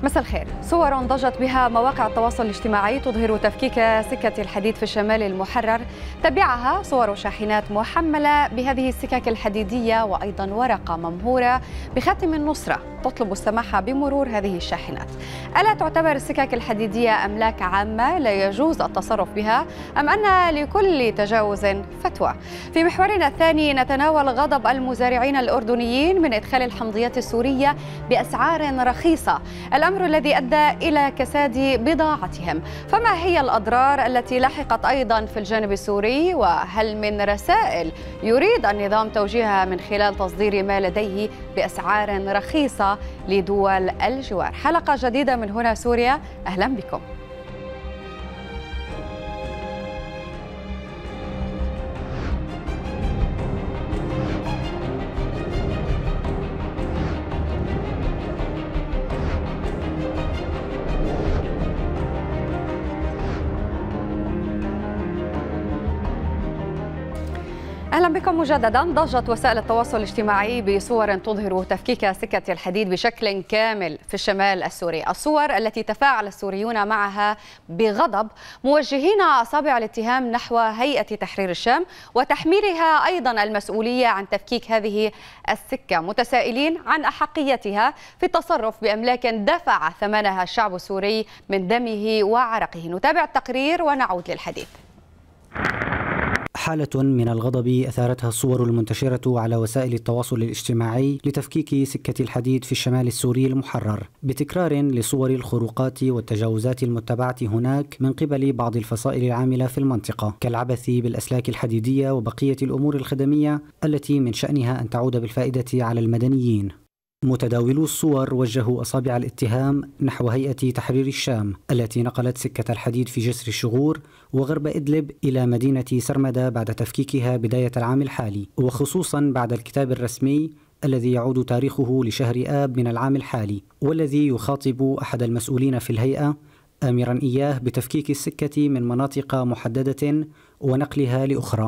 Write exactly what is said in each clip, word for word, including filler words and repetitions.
مساء الخير. صور ضجت بها مواقع التواصل الاجتماعي تظهر تفكيك سكة الحديد في الشمال المحرر، تبعها صور شاحنات محملة بهذه السكك الحديدية وأيضا ورقة ممهورة بخاتم النصرة تطلب السماح بمرور هذه الشاحنات. ألا تعتبر السكك الحديدية أملاك عامة لا يجوز التصرف بها، أم أن لكل تجاوز فتوى؟ في محورنا الثاني نتناول غضب المزارعين الأردنيين من إدخال الحمضيات السورية بأسعار رخيصة، الأمر الذي أدى إلى كساد بضاعتهم. فما هي الأضرار التي لحقت أيضا في الجانب السوري؟ وهل من رسائل يريد النظام توجيهها من خلال تصدير ما لديه بأسعار رخيصة لدول الجوار؟ حلقة جديدة من هنا سوريا، أهلا بكم. أهلا بكم مجددا. ضجت وسائل التواصل الاجتماعي بصور تظهر تفكيك سكة الحديد بشكل كامل في الشمال السوري، الصور التي تفاعل السوريون معها بغضب موجهين أصابع الاتهام نحو هيئة تحرير الشام وتحميلها أيضا المسؤولية عن تفكيك هذه السكة، متسائلين عن أحقيتها في التصرف بأملاك دفع ثمنها الشعب السوري من دمه وعرقه. نتابع التقرير ونعود للحديث. حالة من الغضب أثارتها الصور المنتشرة على وسائل التواصل الاجتماعي لتفكيك سكة الحديد في الشمال السوري المحرر، بتكرار لصور الخروقات والتجاوزات المتبعة هناك من قبل بعض الفصائل العاملة في المنطقة، كالعبث بالأسلاك الحديدية وبقية الأمور الخدمية التي من شأنها أن تعود بالفائدة على المدنيين. متداولو الصور وجهوا أصابع الاتهام نحو هيئة تحرير الشام التي نقلت سكة الحديد في جسر الشغور وغرب إدلب إلى مدينة سرمدة بعد تفكيكها بداية العام الحالي، وخصوصا بعد الكتاب الرسمي الذي يعود تاريخه لشهر آب من العام الحالي، والذي يخاطب أحد المسؤولين في الهيئة آمرا إياه بتفكيك السكة من مناطق محددة ونقلها لأخرى،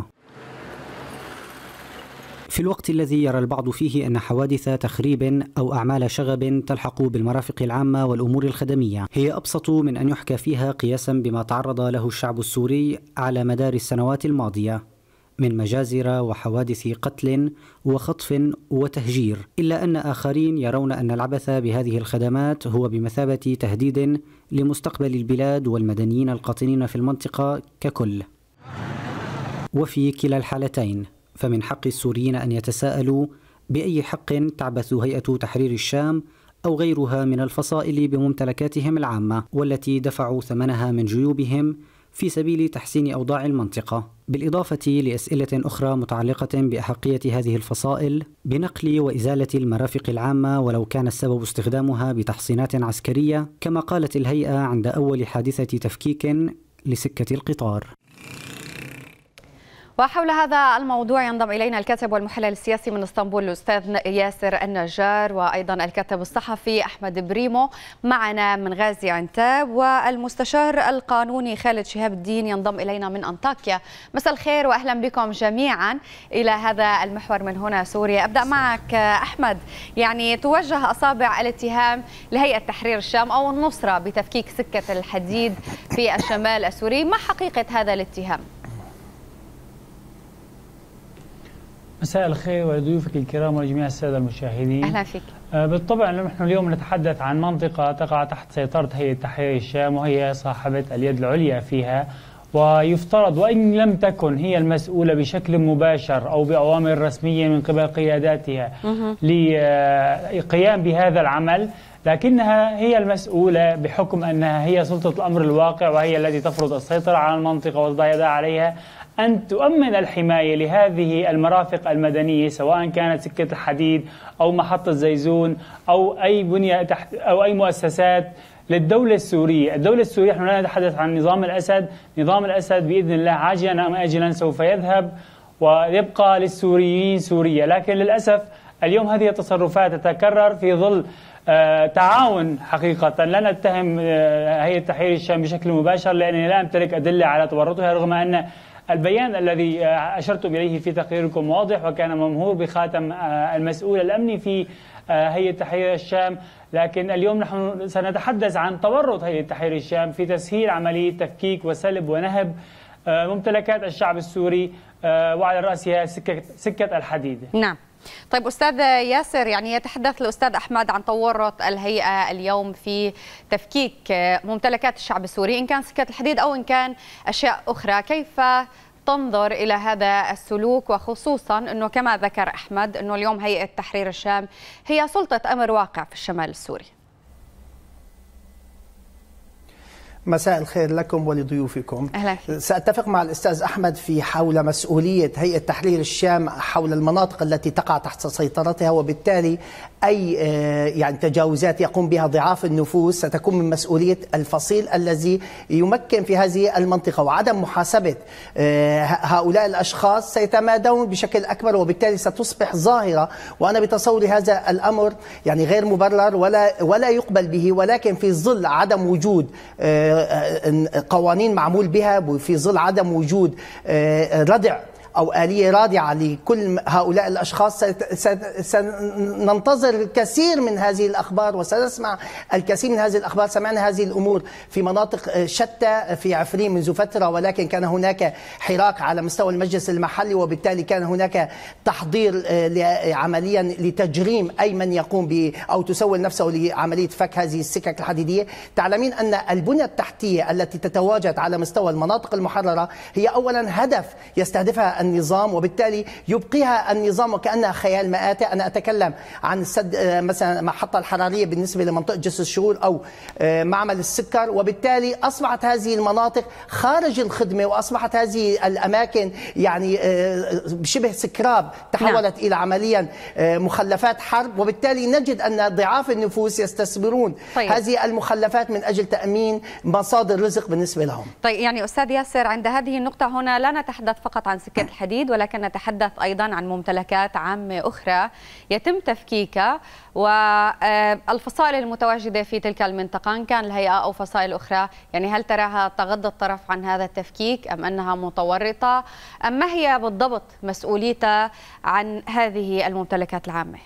في الوقت الذي يرى البعض فيه أن حوادث تخريب أو أعمال شغب تلحق بالمرافق العامة والأمور الخدمية هي أبسط من أن يحكى فيها قياسا بما تعرض له الشعب السوري على مدار السنوات الماضية من مجازر وحوادث قتل وخطف وتهجير، إلا أن آخرين يرون أن العبث بهذه الخدمات هو بمثابة تهديد لمستقبل البلاد والمدنيين القاطنين في المنطقة ككل. وفي كلا الحالتين فمن حق السوريين أن يتساءلوا بأي حق تعبث هيئة تحرير الشام أو غيرها من الفصائل بممتلكاتهم العامة والتي دفعوا ثمنها من جيوبهم في سبيل تحسين أوضاع المنطقة، بالإضافة لأسئلة أخرى متعلقة بأحقية هذه الفصائل بنقل وإزالة المرافق العامة ولو كان السبب استخدامها بتحصينات عسكرية كما قالت الهيئة عند أول حادثة تفكيك لسكة القطار. وحول هذا الموضوع ينضم إلينا الكاتب والمحلل السياسي من اسطنبول الأستاذ ياسر النجار، وأيضا الكاتب الصحفي أحمد بريمو معنا من غازي عنتاب، والمستشار القانوني خالد شهاب الدين ينضم إلينا من أنطاكيا. مساء الخير وأهلا بكم جميعا إلى هذا المحور من هنا سوريا. أبدأ معك أحمد، يعني توجه أصابع الاتهام لهيئة تحرير الشام أو النصرة بتفكيك سكة الحديد في الشمال السوري، ما حقيقة هذا الاتهام؟ مساء الخير ولضيوفك الكرام ولجميع السادة المشاهدين. أهلا فيك. بالطبع نحن اليوم نتحدث عن منطقة تقع تحت سيطرة هيئة تحرير الشام وهي صاحبة اليد العليا فيها، ويفترض وإن لم تكن هي المسؤولة بشكل مباشر أو بأوامر رسمية من قبل قياداتها للقيام بهذا العمل، لكنها هي المسؤولة بحكم أنها هي سلطة الأمر الواقع وهي التي تفرض السيطرة على المنطقة وتضع يدها عليها أن تؤمن الحماية لهذه المرافق المدنية، سواء كانت سكة الحديد أو محطة زيزون أو أي بنية تحت أو أي مؤسسات للدولة السورية. الدولة السورية نحن لا نتحدث عن نظام الأسد، نظام الأسد بإذن الله عاجلا أم آجلا سوف يذهب ويبقى للسوريين سوريا، لكن للأسف اليوم هذه التصرفات تتكرر في ظل آه تعاون. حقيقة لا نتهم آه هيئة تحرير الشام بشكل مباشر لأنني لا أمتلك أدلة على تورطها، رغم أن البيان الذي أشرتم إليه في تقريركم واضح وكان ممهور بخاتم المسؤول الأمني في هيئة تحرير الشام، لكن اليوم نحن سنتحدث عن تورط هيئة تحرير الشام في تسهيل عملية تفكيك وسلب ونهب ممتلكات الشعب السوري وعلى رأسها سكة, سكة الحديد. نعم. طيب أستاذ ياسر، يعني يتحدث الأستاذ أحمد عن تورط الهيئة اليوم في تفكيك ممتلكات الشعب السوري، إن كان سكة الحديد أو إن كان أشياء أخرى، كيف تنظر إلى هذا السلوك، وخصوصا أنه كما ذكر أحمد أنه اليوم هيئة تحرير الشام هي سلطة أمر واقع في الشمال السوري؟ مساء الخير لكم ولضيوفكم. أهلا. سأتفق مع الأستاذ أحمد في حول مسؤولية هيئة تحرير الشام حول المناطق التي تقع تحت سيطرتها، وبالتالي أي يعني تجاوزات يقوم بها ضعاف النفوس ستكون من مسؤولية الفصيل الذي يمكن في هذه المنطقة، وعدم محاسبة هؤلاء الأشخاص سيتمادون بشكل أكبر، وبالتالي ستصبح ظاهرة. وأنا بتصوري هذا الأمر يعني غير مبرر ولا ولا يقبل به، ولكن في ظل عدم وجود قوانين معمول بها، وفي ظل عدم وجود ردع أو آلية رادعة لكل هؤلاء الأشخاص، سننتظر الكثير من هذه الأخبار وسنسمع الكثير من هذه الأخبار. سمعنا هذه الأمور في مناطق شتى في عفرين منذ فترة، ولكن كان هناك حراك على مستوى المجلس المحلي، وبالتالي كان هناك تحضير عمليا لتجريم أي من يقوم ب أو تسول نفسه لعملية فك هذه السكك الحديدية. تعلمين أن البنية التحتية التي تتواجد على مستوى المناطق المحررة هي أولا هدف يستهدفها النظام، وبالتالي يبقيها النظام وكأنها خيال مآتة. أنا أتكلم عن السد مثلا محطة الحرارية بالنسبة لمنطقة جسر الشهور أو معمل السكر، وبالتالي أصبحت هذه المناطق خارج الخدمة، وأصبحت هذه الأماكن يعني بشبه سكراب تحولت إلى عمليا مخلفات حرب، وبالتالي نجد أن ضعاف النفوس يستثمرون طيب. هذه المخلفات من أجل تأمين مصادر رزق بالنسبة لهم. طيب يعني أستاذ ياسر، عند هذه النقطة هنا لا نتحدث فقط عن سكة الحديد، ولكن نتحدث أيضا عن ممتلكات عامة أخرى يتم تفكيكها، والفصائل المتواجدة في تلك المنطقة إن كان الهيئة أو فصائل أخرى، يعني هل تراها تغض الطرف عن هذا التفكيك أم أنها متورطة، أم ما هي بالضبط مسؤوليتها عن هذه الممتلكات العامة؟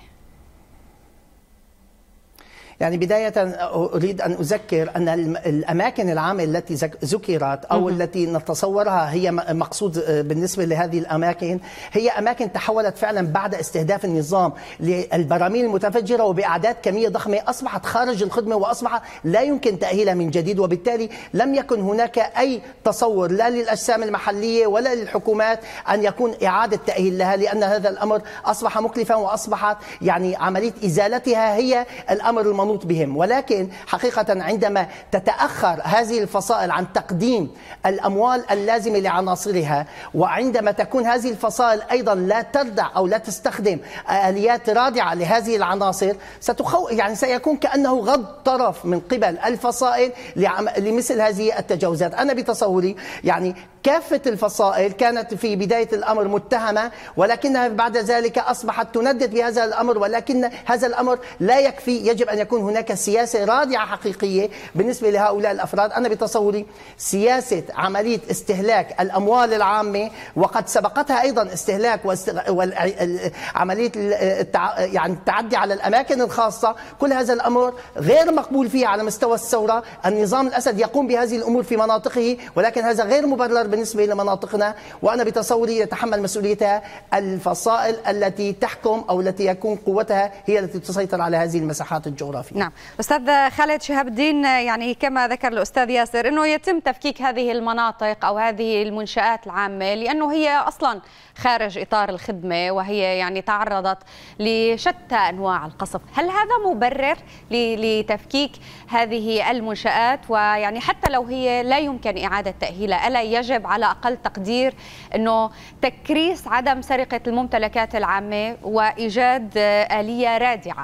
يعني بداية أريد أن أذكر أن الأماكن العامة التي ذكرت أو التي نتصورها هي مقصود بالنسبة لهذه الأماكن هي أماكن تحولت فعلا بعد استهداف النظام للبراميل المتفجرة وبأعداد كمية ضخمة، أصبحت خارج الخدمة وأصبح لا يمكن تأهيلها من جديد، وبالتالي لم يكن هناك أي تصور لا للأجسام المحلية ولا للحكومات أن يكون إعادة تأهيل لها، لأن هذا الأمر أصبح مكلفا وأصبحت يعني عملية إزالتها هي الأمر المنوط بهم. ولكن حقيقة عندما تتأخر هذه الفصائل عن تقديم الأموال اللازمة لعناصرها، وعندما تكون هذه الفصائل أيضا لا تردع أو لا تستخدم آليات رادعة لهذه العناصر، ستخو يعني سيكون كأنه غض طرف من قبل الفصائل لمثل هذه التجاوزات. أنا بتصوري يعني كافة الفصائل كانت في بداية الأمر متهمة، ولكنها بعد ذلك أصبحت تندد بهذا الأمر، ولكن هذا الأمر لا يكفي، يجب أن يكون هناك سياسة رادعة حقيقية بالنسبة لهؤلاء الأفراد. أنا بتصوري سياسة عملية استهلاك الأموال العامة، وقد سبقتها أيضا استهلاك وعملية يعني التعدي على الأماكن الخاصة، كل هذا الأمر غير مقبول فيه على مستوى الثورة. النظام الأسد يقوم بهذه الأمور في مناطقه، ولكن هذا غير مبرر بالنسبة لمناطقنا، وأنا بتصوري يتحمل مسؤوليتها الفصائل التي تحكم أو التي يكون قوتها هي التي تسيطر على هذه المساحات الجغرافية. نعم. أستاذ خالد شهاب الدين، يعني كما ذكر الأستاذ ياسر أنه يتم تفكيك هذه المناطق أو هذه المنشآت العامة لأنه هي أصلا خارج إطار الخدمة، وهي يعني تعرضت لشتى أنواع القصف. هل هذا مبرر لتفكيك هذه المنشآت؟ ويعني حتى لو هي لا يمكن إعادة تأهيلها، ألا يجب على أقل تقدير أنه تكريس عدم سرقة الممتلكات العامة وإيجاد آلية رادعة؟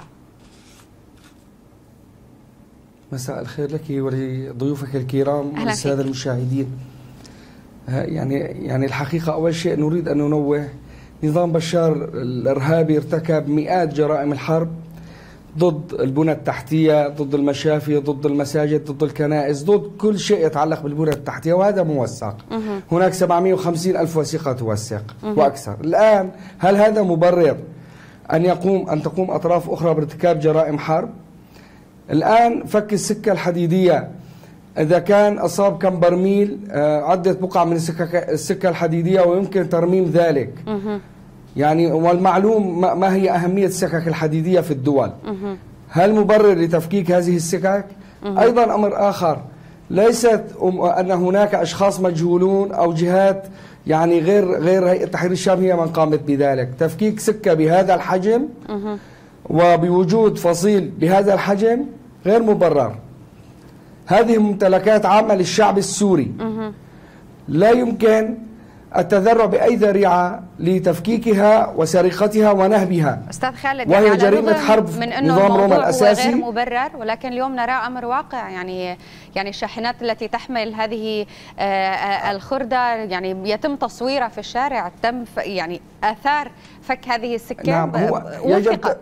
مساء الخير لك ولضيوفك الكرام والسادة المشاهدين. يعني يعني الحقيقة أول شيء نريد أن ننوه، نظام بشار الإرهابي ارتكب مئات جرائم الحرب ضد البنى التحتية، ضد المشافي، ضد المساجد، ضد الكنائس، ضد كل شيء يتعلق بالبنى التحتية، وهذا موثق. هناك سبعمئة وخمسين ألف وثيقة توثق وأكثر. الآن هل هذا مبرر أن يقوم أن تقوم أطراف أخرى بارتكاب جرائم حرب؟ الآن فك السكة الحديدية إذا كان أصاب كم برميل عدة بقع من السكة الحديدية ويمكن ترميم ذلك. يعني والمعلوم ما هي أهمية السكك الحديدية في الدول. هل مبرر لتفكيك هذه السكك؟ أيضا أمر آخر، ليست أن هناك أشخاص مجهولون أو جهات يعني غير غير هيئة تحرير الشام هي من قامت بذلك. تفكيك سكة بهذا الحجم وبوجود فصيل بهذا الحجم غير مبرر. هذه ممتلكات عامة للشعب السوري، لا يمكن التذرع بأي ذريعة لتفكيكها وسرقتها ونهبها. أستاذ خالد، وهي يعني جريمة حرب من أنه نظام روما الأساسي غير مبرر، ولكن اليوم نرى أمر واقع. يعني يعني الشاحنات التي تحمل هذه الخردة يعني يتم تصويرها في الشارع، تم يعني آثار فك هذه السكة. نعم، هو يجب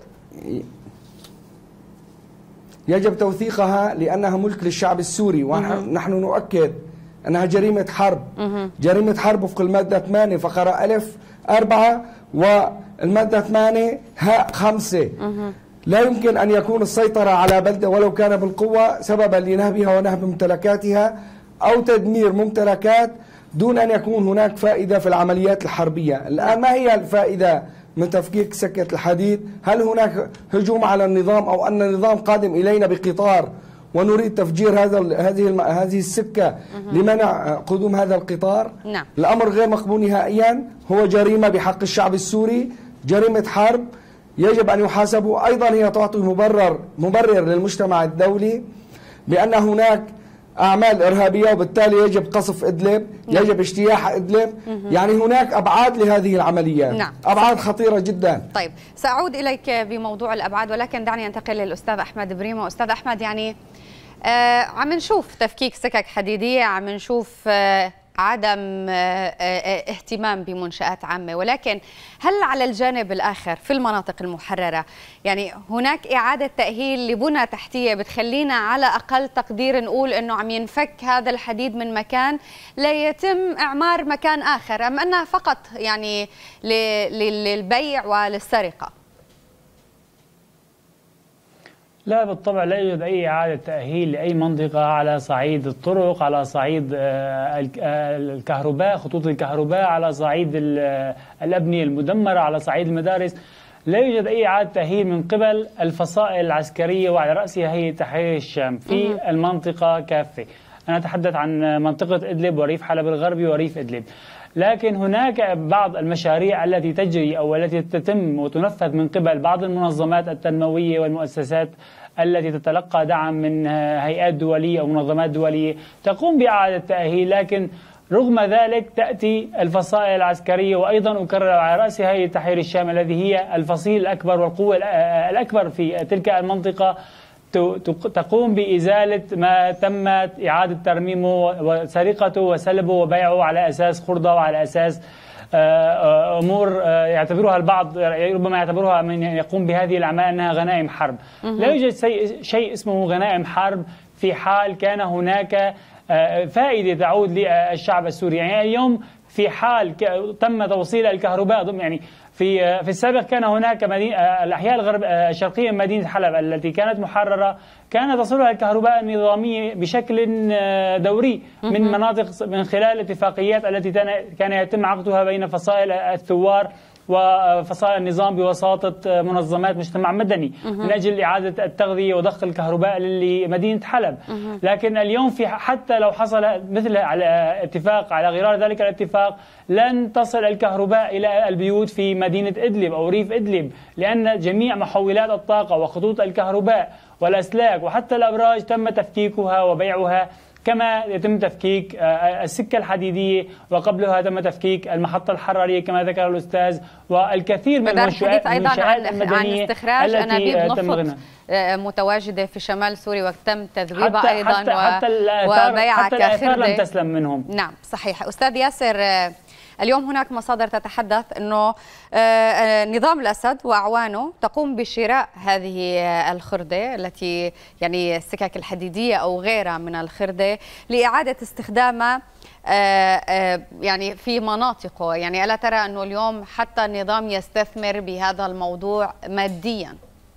يجب توثيقها لأنها ملك للشعب السوري، ونحن نؤكد أنها جريمة حرب. جريمة حرب وفق المادة ثمانية فقرة ألف أربعة والمادة ثمانية هاء خمسة. لا يمكن أن يكون السيطرة على بلدة ولو كان بالقوة سببا لنهبها ونهب ممتلكاتها أو تدمير ممتلكات دون أن يكون هناك فائدة في العمليات الحربية. الآن ما هي الفائدة من تفكيك سكة الحديد؟ هل هناك هجوم على النظام أو أن النظام قادم إلينا بقطار ونريد تفجير هذا هذه هذه السكة لمنع قدوم هذا القطار؟ نعم. الأمر غير مقبول نهائيا، هو جريمة بحق الشعب السوري، جريمة حرب، يجب أن يحاسبوا. أيضا هي تعطي مبرر مبرر للمجتمع الدولي بأن هناك أعمال إرهابية وبالتالي يجب قصف إدلب. نعم. يجب اجتياح إدلب. يعني هناك أبعاد لهذه العمليات. نعم. أبعاد خطيرة جدا. طيب، سأعود إليك بموضوع الأبعاد، ولكن دعني أنتقل للأستاذ أحمد بريمة. أستاذ أحمد، يعني آه عم نشوف تفكيك سكك حديدية، عم نشوف آه عدم اهتمام بمنشآت عامة، ولكن هل على الجانب الآخر في المناطق المحررة يعني هناك إعادة تأهيل لبنى تحتية بتخلينا على أقل تقدير نقول أنه عم ينفك هذا الحديد من مكان لا يتم إعمار مكان آخر، أم أنها فقط يعني للبيع وللسرقة؟ لا بالطبع، لا يوجد أي إعادة تأهيل لأي منطقة على صعيد الطرق، على صعيد الكهرباء، خطوط الكهرباء، على صعيد الأبنية المدمرة، على صعيد المدارس. لا يوجد أي إعادة تأهيل من قبل الفصائل العسكرية وعلى رأسها هيئة تحرير الشام في المنطقة كافة. أنا أتحدث عن منطقة إدلب وريف حلب الغربي وريف إدلب. لكن هناك بعض المشاريع التي تجري أو التي تتم وتنفذ من قبل بعض المنظمات التنموية والمؤسسات التي تتلقى دعم من هيئات دولية أو منظمات دولية تقوم بإعادة تأهيل، لكن رغم ذلك تأتي الفصائل العسكرية، وأيضا أكرر على رأس هيئة تحرير الشام الذي هي الفصيل الأكبر والقوة الأكبر في تلك المنطقة، تقوم بإزالة ما تمت إعادة ترميمه وسرقته وسلبه وبيعه على أساس خردة وعلى أساس أمور يعتبرها البعض ربما يعتبرها من يقوم بهذه الأعمال أنها غنائم حرب. لا يوجد شيء اسمه غنائم حرب في حال كان هناك فائدة تعود للشعب السوري. يعني اليوم في حال تم توصيل الكهرباء، يعني في في السابق كان هناك مدينة الأحياء الغرب الشرقية من مدينة حلب التي كانت محررة كان تصلها الكهرباء النظامية بشكل دوري من مناطق من خلال الاتفاقيات التي كان يتم عقدها بين فصائل الثوار وفصائل النظام بوساطة منظمات مجتمع مدني من أجل إعادة التغذية وضخ الكهرباء لمدينة حلب. لكن اليوم في حتى لو حصل مثل على اتفاق على غرار ذلك الاتفاق لن تصل الكهرباء إلى البيوت في مدينة إدلب أو ريف إدلب، لأن جميع محولات الطاقة وخطوط الكهرباء والأسلاك وحتى الأبراج تم تفكيكها وبيعها، كما يتم تفكيك السكة الحديدية وقبلها تم تفكيك المحطة الحرارية كما ذكر الأستاذ، والكثير من المنشآت المدنية عن استخراج أنابيب نفط متواجدة في شمال سوريا وتم تذويبها أيضا حتى حتى وبيعها كخردة لم تسلم منهم. نعم صحيح. أستاذ ياسر، اليوم هناك مصادر تتحدث أنه نظام الأسد وأعوانه تقوم بشراء هذه الخردة التي يعني السكك الحديدية أو غيرها من الخردة لإعادة استخدامها يعني في مناطقه. يعني ألا ترى أنه اليوم حتى النظام يستثمر بهذا الموضوع ماديا؟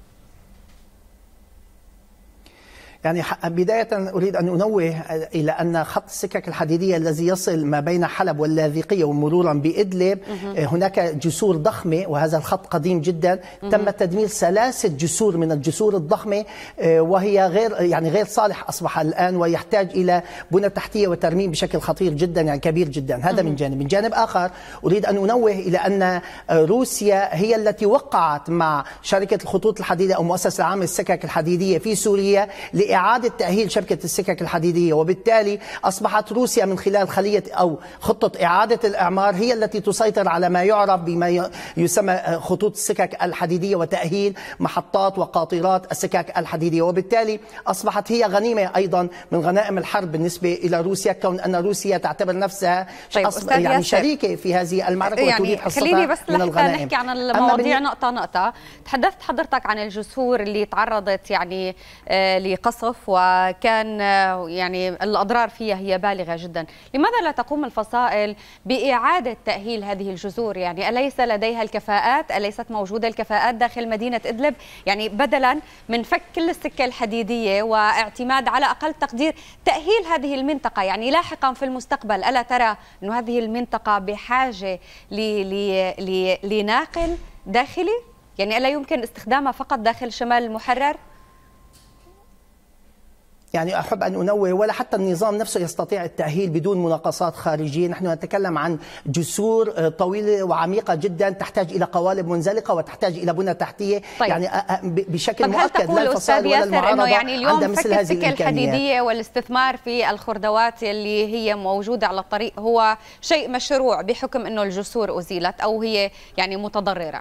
يعني بداية أريد أن أنوه إلى أن خط السكك الحديدية الذي يصل ما بين حلب واللاذقية ومرورا بإدلب هناك جسور ضخمة، وهذا الخط قديم جدا. تم تدمير ثلاثة جسور من الجسور الضخمة، وهي غير يعني غير صالح أصبح الآن، ويحتاج إلى بنى تحتية وترميم بشكل خطير جدا، يعني كبير جدا. هذا من جانب. من جانب آخر أريد أن أنوه إلى أن روسيا هي التي وقعت مع شركة الخطوط الحديدية أو مؤسسة العامة للسكك الحديدية في سوريا إعادة تأهيل شبكة السكك الحديدية، وبالتالي أصبحت روسيا من خلال خلية أو خطة إعادة الإعمار هي التي تسيطر على ما يعرف بما يسمى خطوط السكك الحديدية وتأهيل محطات وقاطرات السكك الحديدية، وبالتالي أصبحت هي غنيمة أيضا من غنائم الحرب بالنسبة إلى روسيا، كون أن روسيا تعتبر نفسها طيب يعني شريكة في هذه المعركة يعني وتريد حصتها بس من الغنائم. نحكي عن المواضيع نقطة نقطة. تحدثت حضرتك عن الجسور اللي تعرضت يعني آه لقصف وكان يعني الأضرار فيها هي بالغة جدا. لماذا لا تقوم الفصائل بإعادة تأهيل هذه الجسور؟ يعني أليس لديها الكفاءات؟ أليست موجودة الكفاءات داخل مدينة إدلب؟ يعني بدلا من فك كل السكة الحديدية واعتماد على أقل تقدير تأهيل هذه المنطقة، يعني لاحقا في المستقبل ألا ترى أن هذه المنطقة بحاجة لناقل داخلي؟ يعني ألا يمكن استخدامها فقط داخل شمال المحرر؟ يعني أحب أن أنوه، ولا حتى النظام نفسه يستطيع التأهيل بدون مناقصات خارجية. نحن نتكلم عن جسور طويلة وعميقة جدا تحتاج إلى قوالب منزلقة وتحتاج إلى بنى تحتية. طيب. يعني بشكل مؤكد لا الفصائل ولا المعارضة يعني اليوم عند مثل هذه السكة الحديدية والاستثمار في الخردوات اللي هي موجودة على الطريق هو شيء مشروع بحكم أنه الجسور أزيلت أو هي يعني متضررة؟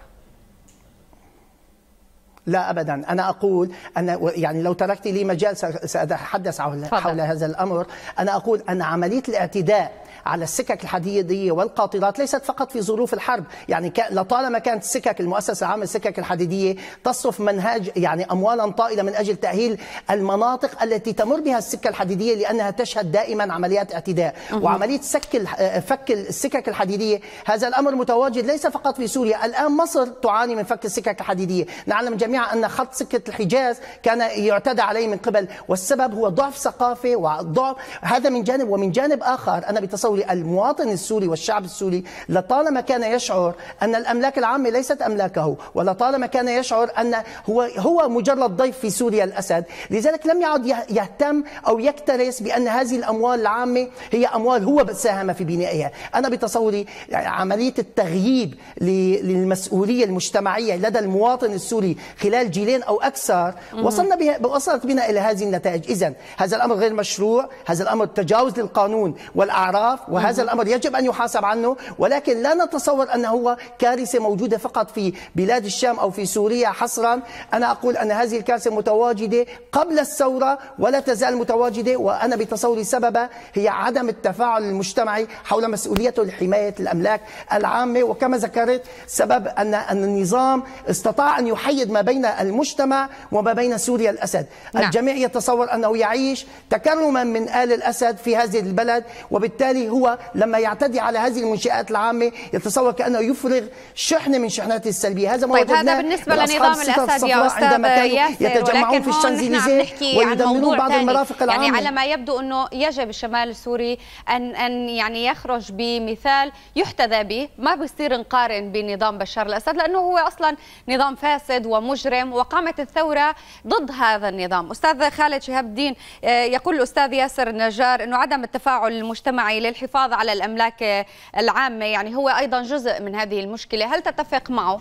لا أبدا. أنا أقول أن يعني لو تركت لي مجال سأتحدث حول, حول هذا الأمر. أنا أقول أن عملية الاعتداء على السكك الحديدية والقاطرات ليست فقط في ظروف الحرب. يعني لطالما كانت السكك المؤسسة العامة للسكك الحديدية تصرف منهج يعني أموالا طائلة من أجل تأهيل المناطق التي تمر بها السكة الحديدية، لأنها تشهد دائما عمليات اعتداء. وعملية سك فك السكك الحديدية هذا الأمر متواجد ليس فقط في سوريا. الآن مصر تعاني من فك السكك الحديدية. نعلم جميعا أن خط سكة الحجاز كان يعتدى عليه من قبل، والسبب هو ضعف ثقافة وضعف هذا من جانب. ومن جانب آخر أنا بتصوري المواطن السوري والشعب السوري لطالما كان يشعر أن الأملاك العامة ليست أملاكه، ولطالما كان يشعر أن هو هو مجرد ضيف في سوريا الأسد، لذلك لم يعد يهتم أو يكترث بأن هذه الأموال العامة هي أموال هو ساهم في بنائها. أنا بتصوري عملية التغييب للمسؤولية المجتمعية لدى المواطن السوري خلال جيلين أو أكثر وصلنا بها وصلت بنا إلى هذه النتائج. إذن هذا الأمر غير مشروع، هذا الأمر تجاوز للقانون والأعراف، وهذا الأمر يجب أن يحاسب عنه. ولكن لا نتصور أنه هو كارثة موجودة فقط في بلاد الشام أو في سوريا حصرا. أنا أقول أن هذه الكارثة متواجدة قبل الثورة ولا تزال متواجدة، وأنا بتصوري سببها هي عدم التفاعل المجتمعي حول مسؤوليته لحماية الأملاك العامة. وكما ذكرت سبب أن أن النظام استطاع أن يحيد ما بين المجتمع وما بين سوريا الأسد. نعم. الجميع يتصور أنه يعيش تكرما من آل الأسد في هذه البلد، وبالتالي هو لما يعتدي على هذه المنشآت العامة يتصور كأنه يفرغ شحنة من شحناته السلبية. هذا طيب هذا بالنسبة لنظام الأسد يا أستاذ ياسر، يتجمعون في الشانزليزيه ويدمرون بعض المرافق العامة. يعني على ما يبدو أنه يجب الشمال السوري أن أن يعني يخرج بمثال يحتذى به، ما بيصير نقارن بنظام بشار الأسد لأنه هو أصلا نظام فاسد ومجرم، وقامت الثورة ضد هذا النظام. أستاذ خالد شهاب الدين، يقول الأستاذ ياسر النجار أنه عدم التفاعل المجتمعي للحفاظ على الأملاك العامة يعني هو أيضا جزء من هذه المشكلة، هل تتفق معه؟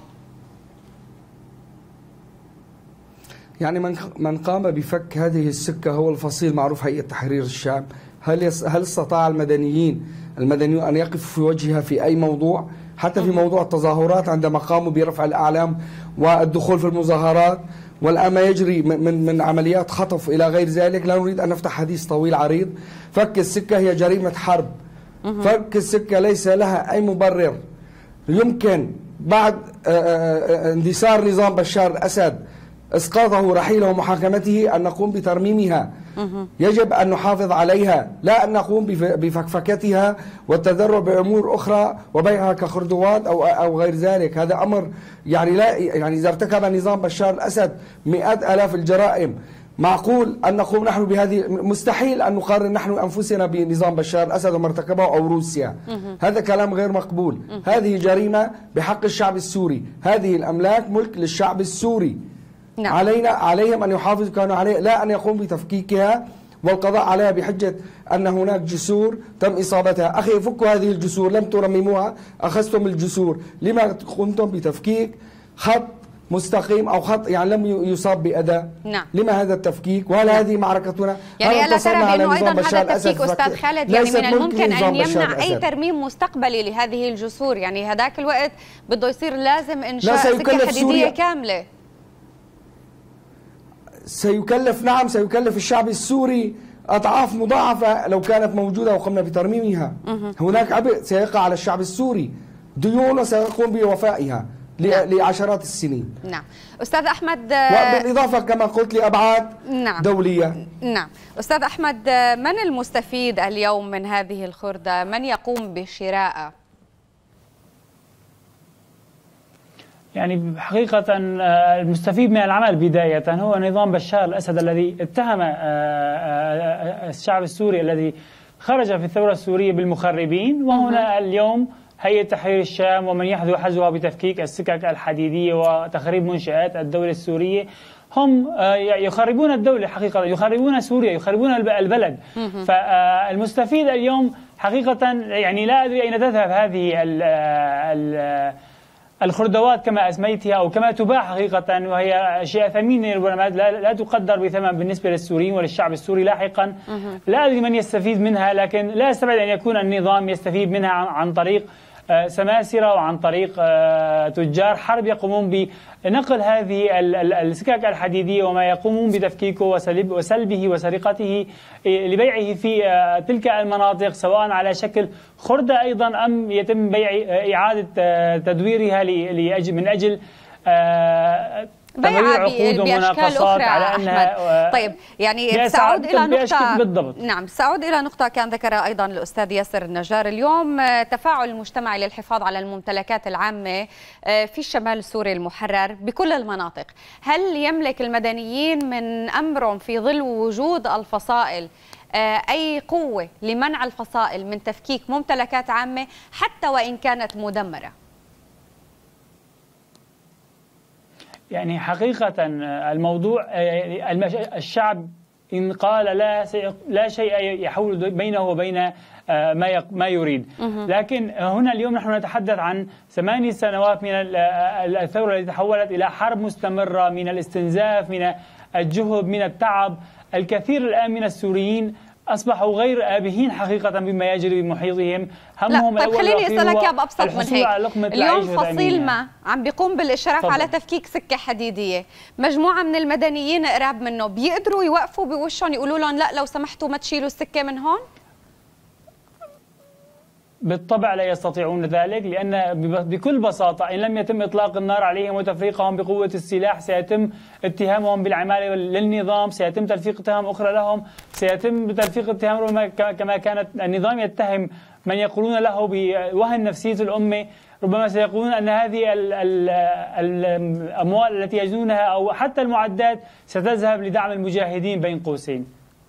يعني من من قام بفك هذه السكة هو الفصيل معروف هيئة تحرير الشعب. هل يس هل استطاع المدنيين المدنيون أن يقفوا في وجهها في أي موضوع؟ حتى في موضوع التظاهرات عندما قاموا برفع الأعلام والدخول في المظاهرات، والآن ما يجري من من عمليات خطف إلى غير ذلك. لا نريد أن نفتح حديث طويل عريض. فك السكة هي جريمة حرب فك السكة ليس لها أي مبرر. يمكن بعد اندثار نظام بشار الأسد اسقاطه رحيله ومحاكمته أن نقوم بترميمها. يجب أن نحافظ عليها، لا أن نقوم بفكفكتها والتذرع بأمور أخرى وبيعها كخردوات أو أو غير ذلك. هذا أمر يعني لا يعني إذا ارتكب نظام بشار الأسد مئات آلاف الجرائم، معقول أن نقوم نحن بهذه؟ مستحيل أن نقارن نحن أنفسنا بنظام بشار الأسد وما ارتكبه أو روسيا. هذا كلام غير مقبول. هذه جريمة بحق الشعب السوري، هذه الأملاك ملك للشعب السوري. نعم. علينا عليهم أن يحافظوا كانوا عليه، لا أن يقوم بتفكيكها والقضاء عليها بحجة أن هناك جسور تم إصابتها. أخي فكوا هذه الجسور، لم ترمموها، أخذتم الجسور، لما قمتم بتفكيك خط مستقيم أو خط يعني لم يصاب بأذى؟ نعم. لما هذا التفكيك؟ وهل نعم. هذه معركتنا؟ يعني ألا ترى بأنه أيضا هذا التفكيك أستاذ خالد يعني من الممكن أن يمنع أي ترميم مستقبلي لهذه الجسور؟ يعني هذاك الوقت بده يصير لازم إنشاء سكة حديدية كاملة. سيكلف نعم سيكلف الشعب السوري أضعاف مضاعفة لو كانت موجودة وقمنا بترميمها. هناك عبء سيقع على الشعب السوري، ديون سيقوم بوفائها نعم. لعشرات السنين. نعم. أستاذ أحمد، وبالإضافة كما قلت لأبعاد نعم. دولية. نعم. أستاذ أحمد، من المستفيد اليوم من هذه الخردة؟ من يقوم بشرائها؟ يعني حقيقة المستفيد من العمل بداية هو نظام بشار الأسد الذي اتهم الشعب السوري الذي خرج في الثورة السورية بالمخربين، وهنا اليوم هيئة تحرير الشام ومن يحذو حذوها بتفكيك السكك الحديدية وتخريب منشآت الدولة السورية هم يخربون الدولة، حقيقة يخربون سوريا، يخربون البلد. فالمستفيد اليوم حقيقة يعني لا أدري أين تذهب هذه ال ال الخردوات كما أسميتها أو كما تباع حقيقة، وهي أشياء ثمينة ربما لا, لا تقدر بثمن بالنسبة للسوريين وللشعب السوري لاحقا. لا أدري من يستفيد منها، لكن لا أستبعد أن يكون النظام يستفيد منها عن طريق سماسرة وعن طريق تجار حرب يقومون بنقل هذه السكك الحديدية وما يقومون بتفكيكه وسلبه وسرقته لبيعه في تلك المناطق، سواء على شكل خردة أيضا أم يتم بيع إعادة تدويرها من أجل بيع عقود ومناقصات على انها. طيب يعني سأعود الى نقطة بالضبط. نعم سأعود الى نقطة كان ذكرها ايضا الاستاذ ياسر النجار. اليوم تفاعل المجتمع للحفاظ على الممتلكات العامة في الشمال السوري المحرر بكل المناطق، هل يملك المدنيين من امرهم في ظل وجود الفصائل اي قوة لمنع الفصائل من تفكيك ممتلكات عامة حتى وان كانت مدمرة؟ يعني حقيقة الموضوع الشعب إن قال لا لا شيء يحول بينه وبين ما ما يريد، لكن هنا اليوم نحن نتحدث عن ثماني سنوات من الثورة التي تحولت إلى حرب مستمرة، من الاستنزاف، من الجهد، من التعب. الكثير الآن من السوريين أصبحوا غير آبهين حقيقة بما يجري بمحيطهم. همهم لا طيب خليني أسألك يا بأبسط من هيك. اليوم فصيل ما عم بيقوم بالإشراف طبعا على تفكيك سكة حديدية، مجموعة من المدنيين قراب منه بيقدروا يوقفوا بوشهم يقولوا لهم لا لو سمحتوا ما تشيلوا السكة من هون؟ بالطبع لا يستطيعون ذلك، لأن بكل بساطة إن لم يتم إطلاق النار عليهم وتفريقهم بقوة السلاح سيتم اتهامهم بالعمالة للنظام، سيتم تلفيق اتهام أخرى لهم، سيتم تلفيق اتهام كما كانت النظام يتهم من يقولون له بوهن نفسية الأمة. ربما سيقولون أن هذه ال ال الأموال التي يجنونها أو حتى المعدات ستذهب لدعم المجاهدين بين قوسين.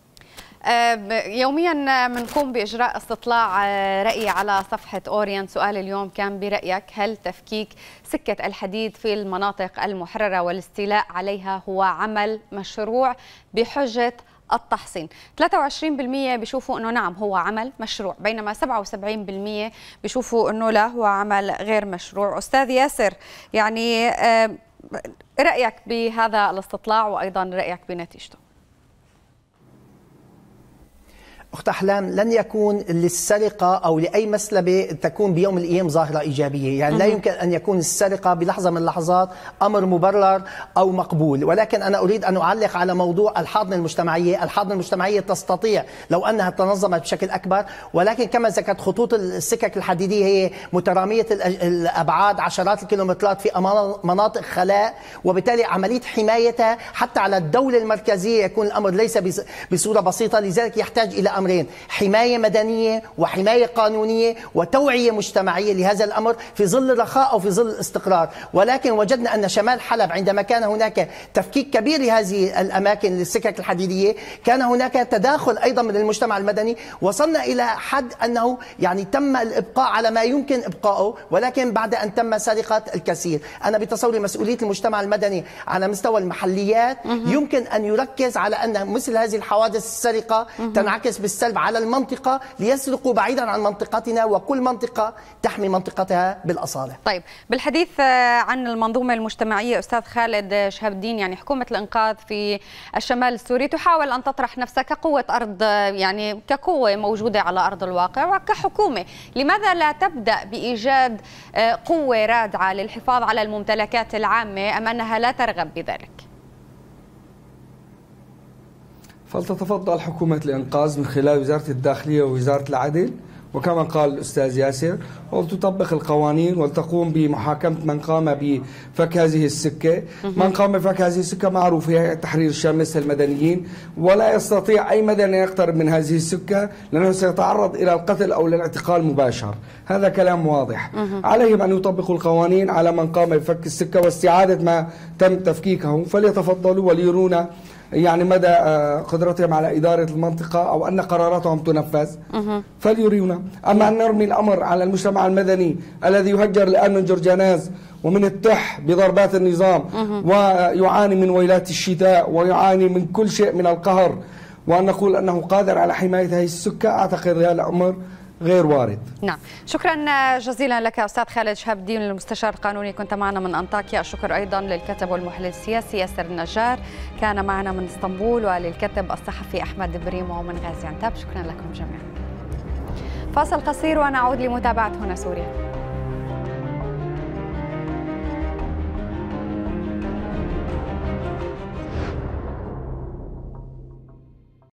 يوميا بنقوم بإجراء استطلاع رأي على صفحة أورينت. سؤال اليوم كان برأيك هل تفكيك سكة الحديد في المناطق المحررة والاستيلاء عليها هو عمل مشروع بحجة التحصين؟ ثلاثة وعشرين بالمئة بيشوفوا أنه نعم هو عمل مشروع، بينما سبعة وسبعين بالمئة بيشوفوا أنه لا هو عمل غير مشروع. أستاذ ياسر، يعني رأيك بهذا الاستطلاع وأيضا رأيك بنتيجته؟ أخت أحلام، لن يكون للسرقة أو لأي مسلبة تكون بيوم من الأيام ظاهرة إيجابية، يعني لا يمكن أن يكون السرقة بلحظة من اللحظات أمر مبرر أو مقبول. ولكن أنا أريد أن أعلق على موضوع الحاضنة المجتمعية. الحاضنة المجتمعية تستطيع لو أنها تنظمت بشكل أكبر، ولكن كما ذكرت خطوط السكك الحديدية هي مترامية الأبعاد، عشرات الكيلومترات في مناطق خلاء، وبالتالي عملية حمايتها حتى على الدولة المركزية يكون الأمر ليس بصورة بسيطة. لذلك يحتاج إلى أمرين: حماية مدنية وحماية قانونية وتوعية مجتمعية لهذا الأمر في ظل الرخاء أو في ظل الاستقرار. ولكن وجدنا أن شمال حلب عندما كان هناك تفكيك كبير لهذه الأماكن للسكك الحديدية، كان هناك تداخل أيضا من المجتمع المدني، وصلنا إلى حد أنه يعني تم الإبقاء على ما يمكن إبقائه، ولكن بعد أن تم سرقة الكثير. أنا بتصوري مسؤولية المجتمع المدني على مستوى المحليات يمكن أن يركز على أن مثل هذه الحوادث السرقة تنعكس بالسلب على المنطقة، ليسرقوا بعيدا عن منطقتنا، وكل منطقة تحمي منطقتها بالأصالة. طيب، بالحديث عن المنظومة المجتمعية أستاذ خالد شهاب الدين، يعني حكومة الإنقاذ في الشمال السوري تحاول أن تطرح نفسها كقوة أرض، يعني كقوة موجودة على أرض الواقع وكحكومة، لماذا لا تبدأ بإيجاد قوة رادعة للحفاظ على الممتلكات العامة أم أنها لا ترغب بذلك؟ فلتتفضل حكومة الإنقاذ من خلال وزارة الداخلية ووزارة العدل، وكما قال الأستاذ ياسر، ولتطبق القوانين ولتقوم بمحاكمة من قام بفك هذه السكة. من قام بفك هذه السكة معروف هي هيئة تحرير الشام مثل المدنيين، ولا يستطيع أي مدني يقترب من هذه السكة لأنه سيتعرض إلى القتل أو الاعتقال مباشر. هذا كلام واضح. عليهم أن يطبقوا القوانين على من قام بفك السكة واستعادة ما تم تفكيكه، فليتفضلوا وليرونا يعني مدى قدرتهم على إدارة المنطقة أو أن قراراتهم تنفذ، فليريونا. أما أن نرمي الأمر على المجتمع المدني الذي يهجر الآن من جرجاناز ومن التح بضربات النظام ويعاني من ويلات الشتاء ويعاني من كل شيء من القهر، وأن نقول أنه قادر على حماية هذه السكة، أعتقد هذا الأمر غير وارد. نعم، شكرا جزيلا لك أستاذ خالد شهاب الدين المستشار القانوني، كنت معنا من أنطاكيا. الشكر أيضا للكاتب والمحلل السياسي ياسر النجار، كان معنا من اسطنبول، وللكاتب الصحفي أحمد بريمو من غازيانتاب. شكرا لكم جميعا. فاصل قصير ونعود لمتابعة هنا سوريا.